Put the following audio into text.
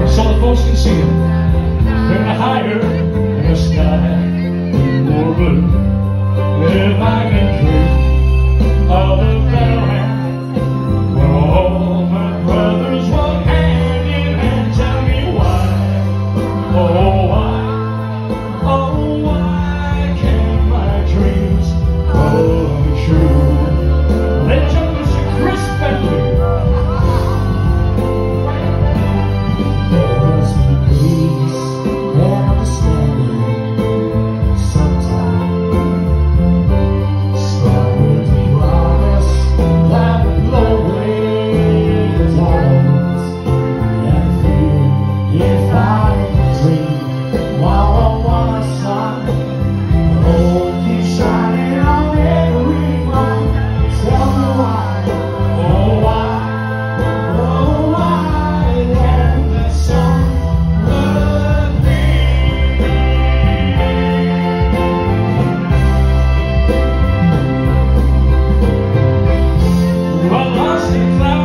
so the folks can see him. They're higher in the sky, more blue. If I can dream of a better land, where all my brothers walk hand in hand, tell me why, oh why can't my dreams come true? They took us to Chris Bentley. Lost in clouds.